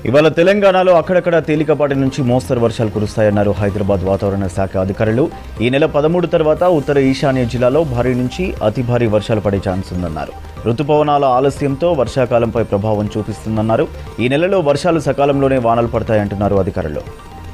ఇవాళ తెలంగాణలో అక్కడక్కడ తేలికపాటి నుంచి మోస్తరు వర్షాలు కురుస్తాయన్నారు హైదరాబాద్ వాతావరణ శాఖ అధికారులు. ఈ నెల 13 తర్వాత ఉత్తర ఈశాన్య జిల్లాలో భారీ నుంచి అతి భారీ వర్షాలు పడే ఛాన్స్ ఉందన్నారు. రుతుపవనాల ఆలస్యంతో వర్షాకాలంపై ప్రభావం చూపిస్తుందన్నారు. ఈ నెలలో వర్షాలు సకాలంలోనే వానలు పడతాయంటున్నారు అధికారులు.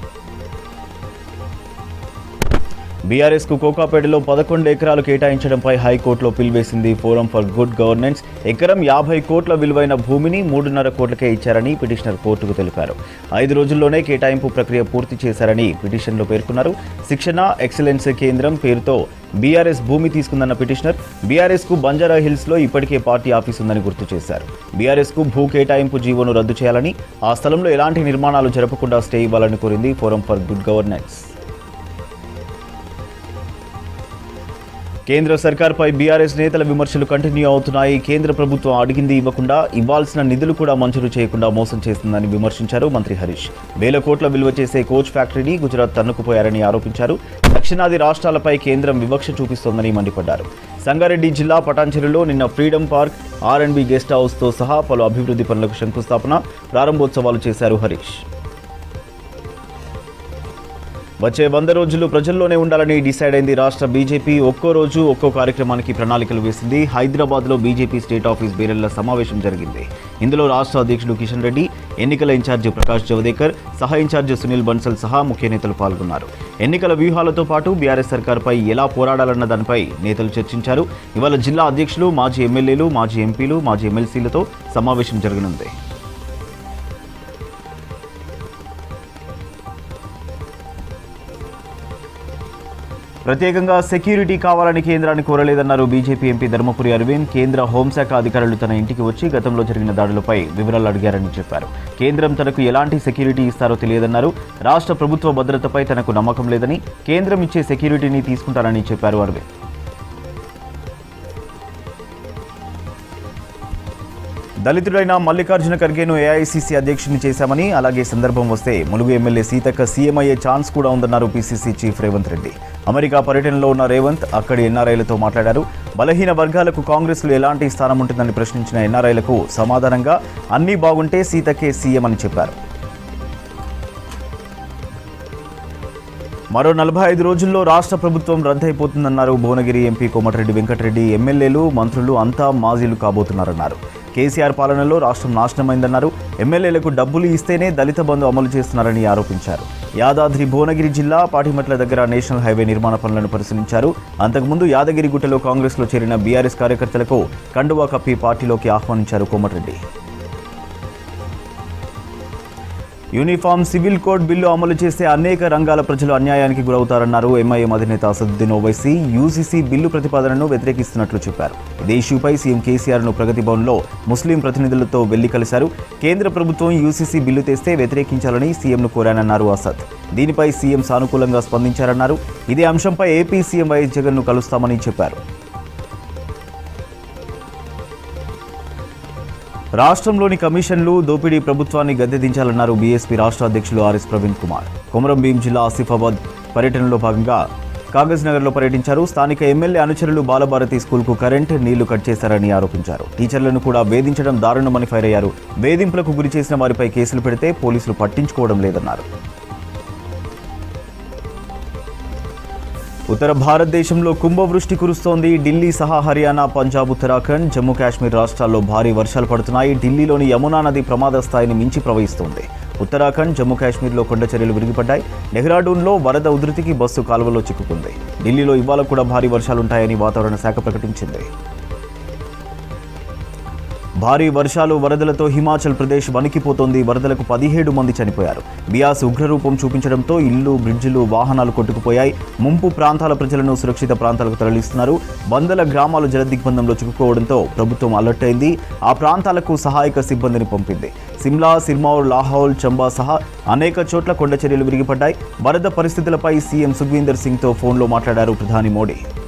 బీఆర్ఎస్ కు కోకాపేటలో 11 ఎకరాలు కేటాయించడంపై హైకోర్టులో పిల్వేసింది ఫోరం ఫర్ గుడ్ గవర్నెన్స్. ఎకరం 50 కోట్ల విలువైన భూమిని 3.5 కోట్లకే ఇచ్చారని పిటిషనర్ కోర్టుకు తెలిపారు. 5 రోజుల్లోనే కేటాయింపు ప్రక్రియ పూర్తి చేశారని పిటిషన్లో పేర్కొన్నారు. శిక్షణ ఎక్సలెన్స్ కేంద్రం పేరుతో బీఆర్ఎస్ భూమి తీసుకుందన్న పిటిషనర్ బీఆర్ఎస్ కు బంజారా హిల్స్ లో ఇప్పటికే పార్టీ ఆఫీస్ ఉందని గుర్తు చేశారు. బీఆర్ఎస్ కు భూ కేటాయింపు జీవోను రద్దు చేయాలని, ఆ స్థలంలో ఎలాంటి నిర్మాణాలు జరపకుండా స్టే ఇవ్వాలని కోరింది ఫోరం ఫర్ గుడ్ గవర్నెన్స్. కేంద్ర సర్కార్పై బీఆర్ఎస్ నేతల విమర్శలు కంటిన్యూ అవుతున్నాయి. కేంద్ర ప్రభుత్వం అడిగింది ఇవ్వకుండా, ఇవ్వాల్సిన నిధులు కూడా మంజూరు చేయకుండా మోసం చేస్తుందని విమర్శించారు మంత్రి హరీష్. 1000 కోట్ల విలువ చేసే కోచ్ ఫ్యాక్టరీని గుజరాత్ తన్నుకుపోయారని ఆరోపించారు. దక్షిణాది రాష్ట్రాలపై కేంద్రం వివక్ష చూపిస్తోందని మండిపడ్డారు. సంగారెడ్డి జిల్లా పటాన్చెరులో నిన్న ఫ్రీడమ్ పార్క్, R&B గెస్ట్ హౌస్తో సహా పలు అభివృద్ధి పనులకు శంకుస్థాపన, ప్రారంభోత్సవాలు చేశారు హరీష్. వచ్చే 100 రోజులు ప్రజల్లోనే ఉండాలని డిసైడ్ అయింది రాష్ట్ర బీజేపీ. ఒక్కో రోజు ఒక్కో కార్యక్రమానికి ప్రణాళికలు వేసింది. హైదరాబాద్లో బీజేపీ స్టేట్ ఆఫీస్ బేరర్ల సమావేశం జరిగింది. ఇందులో రాష్ట్ర అధ్యక్షుడు కిషన్ రెడ్డి, ఎన్నికల ఇన్ఛార్జి ప్రకాష్ జవదేకర్, సహా ఇన్ఛార్జి సునీల్ బన్సల్ సహా ముఖ్య నేతలు పాల్గొన్నారు. ఎన్నికల వ్యూహాలతో పాటు బీఆర్ఎస్ సర్కార్పై ఎలా పోరాడాలన్న దానిపై నేతలు చర్చించారు. ఇవాళ జిల్లా అధ్యక్షులు, మాజీ ఎమ్మెల్యేలు, మాజీ ఎంపీలు, మాజీ ఎమ్మెల్సీలతో సమావేశం జరగనుంది. ప్రత్యేకంగా సెక్యూరిటీ కావాలని కేంద్రాన్ని కోరలేదన్నారు బీజేపీ ఎంపీ ధర్మపురి అరవింద్. కేంద్ర హోంశాఖ అధికారులు తన ఇంటికి వచ్చి గతంలో జరిగిన దాడులపై వివరాలు అడిగారని చెప్పారు. కేంద్రం తనకు ఎలాంటి సెక్యూరిటీ ఇస్తారో తెలియదన్నారు. రాష్ట్ర ప్రభుత్వ భద్రతపై తనకు నమ్మకం లేదని, కేంద్రం ఇచ్చే సెక్యూరిటీని తీసుకుంటారని చెప్పారు అరవింద్. దళితుడైన మల్లికార్జున ఖర్గేను ఏఐసీసీ అధ్యక్షుని చేశామని, అలాగే సందర్భం వస్తే ములుగు ఎమ్మెల్యే సీతక్క సీఎం అయ్యే ఛాన్స్ కూడా ఉందన్నారు PCC chief Revanth Reddy. America పర్యటనలో ఉన్న రేవంత్ అక్కడి ఎన్ఆర్ఐలతో మాట్లాడారు. బలహీన వర్గాలకు కాంగ్రెస్లో ఎలాంటి స్థానం ఉంటుందని ప్రశ్నించిన ఎన్ఆర్ఐలకు సమాధానంగా అన్నీ బాగుంటే సీతక్కే సీఎం అని చెప్పారు. మరో 45 రోజుల్లో రాష్ట్ర ప్రభుత్వం రద్దయిపోతుందన్నారు భువనగిరి ఎంపీ కోమటిరెడ్డి వెంకటరెడ్డి. ఎమ్మెల్యేలు, మంత్రులు అంతా మాజీలు కాబోతున్నారన్నారు. కేసీఆర్ పాలనలో రాష్ట్రం నాశనమైందన్నారు. ఎమ్మెల్యేలకు డబ్బులు ఇస్తేనే దళిత బంధు అమలు చేస్తున్నారని ఆరోపించారు. యాదాద్రి భువనగిరి జిల్లా పాటిమట్ల దగ్గర నేషనల్ హైవే నిర్మాణ పనులను పరిశీలించారు. అంతకుముందు యాదగిరిగుట్టలో కాంగ్రెస్లో చేరిన బీఆర్ఎస్ కార్యకర్తలకు కండువా కప్పి పార్టీలోకి ఆహ్వానించారు Komatireddy. Uniform civil code bill అమలు చేస్తే అనేక రంగాల ప్రజలు అన్యాయానికి గురవుతారన్నారు ఎంఐఎం అధినేత అసదుద్దీన్ ఓవైసీ. యూసీసీ బిల్లు ప్రతిపాదనను వ్యతిరేకిస్తున్నట్లు చెప్పారు. ఇదే ఇష్యూపై సీఎం కేసీఆర్ను ప్రగతి భవన్లో ముస్లిం ప్రతినిధులతో వెళ్లి కలిశారు. కేంద్ర ప్రభుత్వం యూసీసీ బిల్లు తెస్తే వ్యతిరేకించాలని సీఎంను కోరానన్నారు అసద్. దీనిపై సీఎం సానుకూలంగా స్పందించారన్నారు. ఇదే అంశంపై ఏపీ సీఎం వైఎస్ జగన్ను కలుస్తామని చెప్పారు. రాష్ట్రంలోని కమిషన్లు, దోపిడీ ప్రభుత్వాన్ని గద్దెదించాలన్నారు బీఎస్పీ రాష్ట్ర అధ్యక్షులు ఆర్ఎస్ ప్రవీణ్ కుమార్. కొమరం భీం జిల్లా ఆసిఫాబాద్ పర్యటనలో భాగంగా కాగజ్ నగర్లో పర్యటించారు. స్థానిక ఎమ్మెల్యే అనుచరులు బాలభారతి స్కూల్కు కరెంట్, నీళ్లు కట్ చేశారని ఆరోపించారు. టీచర్లను కూడా వేధించడం దారుణమని ఫైర్ అయ్యారు. వేధింపులకు గురి చేసిన వారిపై కేసులు పెడితే పోలీసులు పట్టించుకోవడం లేదన్నారు. ఉత్తర భారతదేశంలో కుంభవృష్టి కురుస్తోంది. ఢిల్లీ సహా హర్యానా, పంజాబ్, ఉత్తరాఖండ్, జమ్మూ కాశ్మీర్ రాష్ట్రాల్లో భారీ వర్షాలు పడుతున్నాయి. ఢిల్లీలోని యమునా నది ప్రమాద స్థాయిని మించి ప్రవహిస్తోంది. ఉత్తరాఖండ్, జమ్మూ కాశ్మీర్లో కొండ చర్యలు విరిగిపడ్డాయి. డెహ్రాడూన్లో వరద ఉధృతికి బస్సు కాలువలో చిక్కుకుంది. ఢిల్లీలో ఇవాళ కూడా భారీ వర్షాలుంటాయని వాతావరణ శాఖ ప్రకటించింది. భారీ వర్షాలు, వరదలతో హిమాచల్ ప్రదేశ్ వణికిపోతోంది. వరదలకు 17 మంది చనిపోయారు. బియాస్ ఉగ్రరూపం చూపించడంతో ఇళ్లు, బ్రిడ్జిలు, వాహనాలు కొట్టుకుపోయాయి. ముంపు ప్రాంతాల ప్రజలను సురక్షిత ప్రాంతాలకు తరలిస్తున్నారు. వందల గ్రామాలు జలదిగ్బంధంలో చిక్కుకోవడంతో ప్రభుత్వం అలర్ట్ అయింది. ఆ ప్రాంతాలకు సహాయక సిబ్బందిని పంపింది. సిమ్లా, సిర్మౌర్, లాహౌల్, చంబా సహా అనేక చోట్ల కొండ చర్యలు విరిగిపడ్డాయి. వరద పరిస్థితులపై సీఎం సుఖ్వీందర్ సింగ్తో ఫోన్లో మాట్లాడారు ప్రధాని మోడీ.